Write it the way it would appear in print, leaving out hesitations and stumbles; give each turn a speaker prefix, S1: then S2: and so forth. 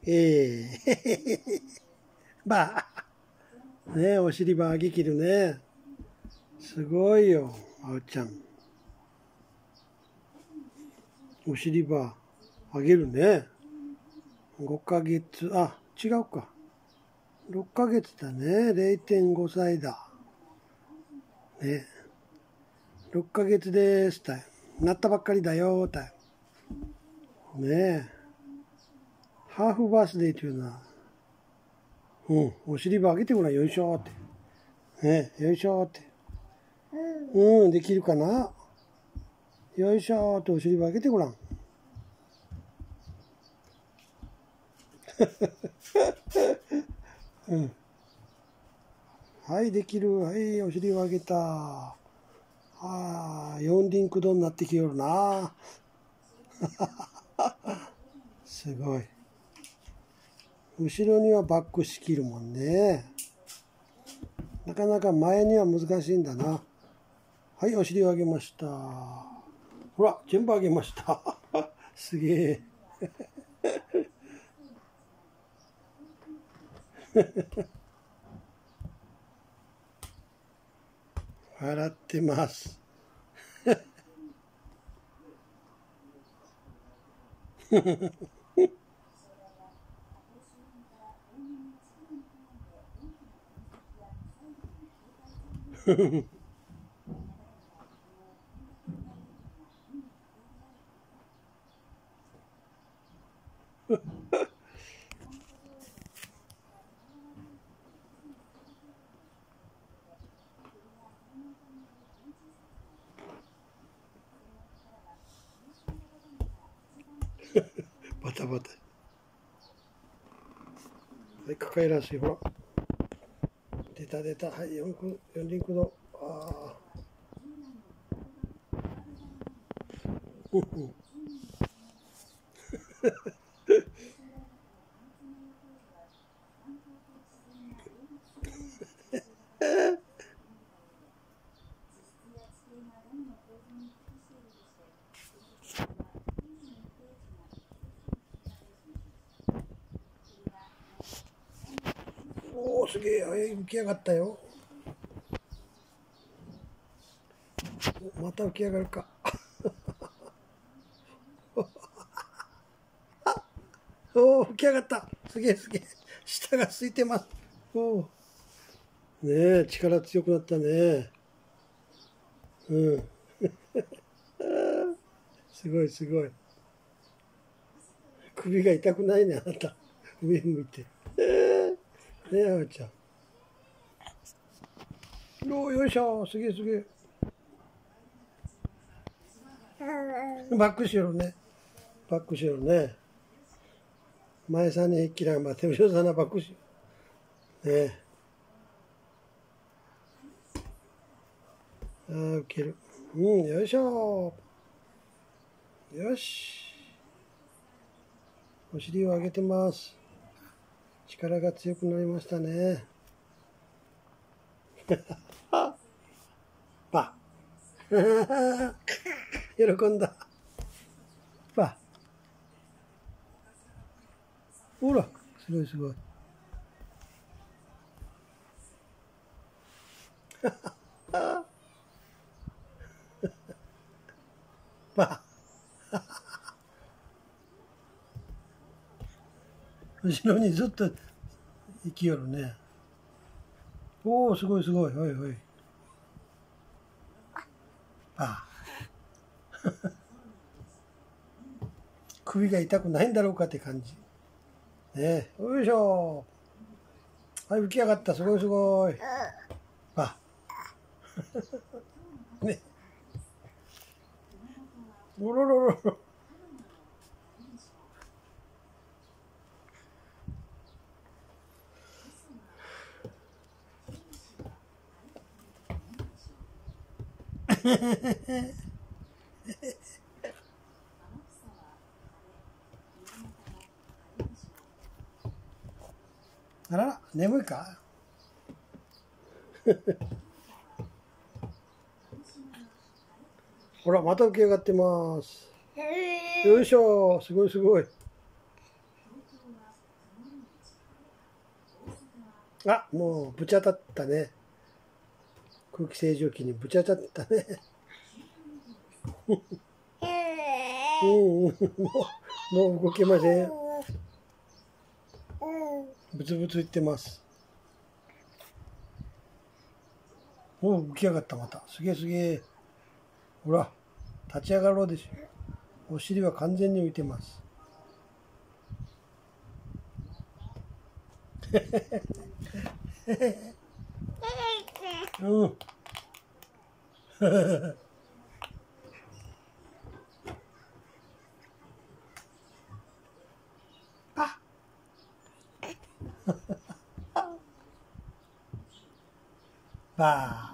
S1: ええばあ。ねえ、お尻ば上げきるね。すごいよ、あおちゃん。お尻ば上げるね。5ヶ月、あ、違うか。6ヶ月だね。0.5 歳だ。ね。6ヶ月ですたい。なったばっかりだよたい。ねえ。ハーフバースデーというのは、お尻ば上げてごらん、よいしょって。ねえ、よいしょって。できるかな。よいしょってお尻ば上げてごらん。はい、できる。はい、お尻を上げた。四輪駆動になってきよるな。すごい。後ろにはバックしきるもんね。なかなか前には難しいんだな。はい、お尻を上げました。ほら、全部上げました。すげえ。笑ってます。バタバタ。はい、抱えらしい。ほら。出た出た。はい、四輪駆動。おお、すげえ。はい、浮き上がったよ。また浮き上がるか。おお、浮き上がった。すげえすげえ。下が空いてます。おお。ねえ、力強くなったね。すごいすごい。首が痛くないね、あなた。上向いて。ねえ、あおちゃん。おお、よいしょ。すげえすげえ。バックしろね。バックしろね。前さんに切らんば、手後ろさんなバックしろ。ねえ。受ける。よいしょ。よし。お尻を上げてます。力が強くなりましたね。パ。喜んだ。パ。ほら、すごいすごい。パ。後ろにずっと生きよるね。おお、すごいすごい。はいはい。パ。首が痛くないんだろうかって感じ。ねえ。よいしょ。はい、浮き上がった。すごいすごい。パ。ね。おろろろろ。あらら、眠いか。ほら、また浮き上がってます。よいしょ。すごいすごい。 あ、もうぶち当たったね。空気清浄機にぶち当たったね。もう動けません。ブツブツ言ってます。もう起き上がったまた。すげえすげえ。ほら、立ち上がろうでしょ。お尻は完全に浮いてます。うん。あ。バー。